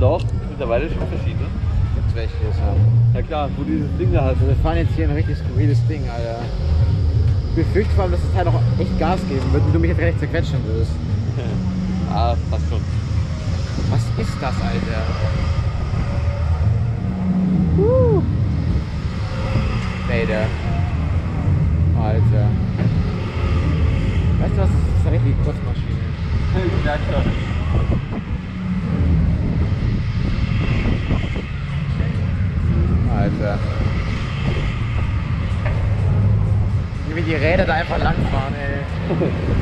doch, mittlerweile schon verschiedene. Gibt's welche, ja. Ja klar, wo dieses Ding da hast. Also wir fahren jetzt hier ein richtig skurriles Ding, Alter. Ich befürchte vor allem, dass das Teil noch echt Gas geben wird und du mich jetzt recht zerquetschen wirst. Ah, passt schon. Was ist das, Alter? Vader. Alter. Weißt du was? Das ist eine richtige Kurzmaschine. Ich merk schon. Alter. Wie die Räder da einfach langfahren, ey.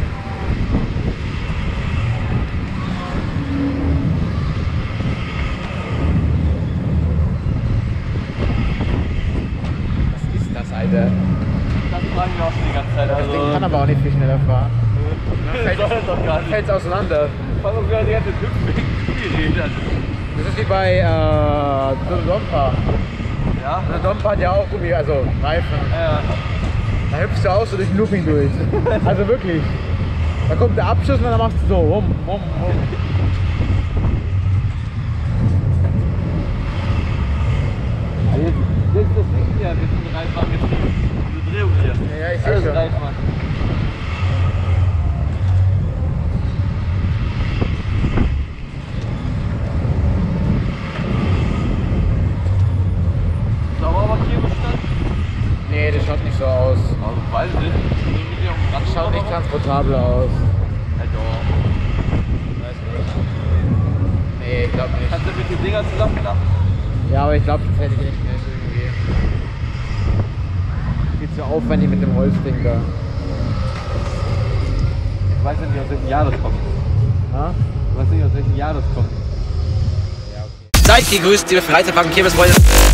Was ist das, Alter? Das fragen wir auch schon die ganze Zeit. Das Ding kann aber auch nicht viel schneller fahren. Das soll das doch gar nicht. Fällt's auseinander. Fass auf, die ganze Hüpfweg zugeredet. Das ist wie bei Dompa. Ja? Dompa hat ja auch Gummi, also Reifen. Ja. Da hüpfst du auch so durch den Looping durch. Also wirklich. Da kommt der Abschuss und dann machst du so rum. Jetzt das Ding hier, jetzt sind reinfahren, jetzt diese Drehung hier. Ja, ich sehe schon. Reinfahren. Sauber Markierungsstand? Nee, das schaut nicht so aus. Also weiß ich nicht. Das schaut nicht transportabel aus. Ja doch. Weiß nicht. Nee, ich glaube nicht. Kannst du mit den Dinger zusammenklappen? Ja, aber ich glaube, das hätte ich nicht mehr irgendwie. Viel zu aufwendig mit dem Holzding da. Ich weiß ja nicht, aus welchem Jahr das kommt. Ha? Ich weiß nicht, aus welchem Jahr das kommt. Ja, okay. Seid gegrüßt, liebe Freizeitpark- und Kirmesfreunde.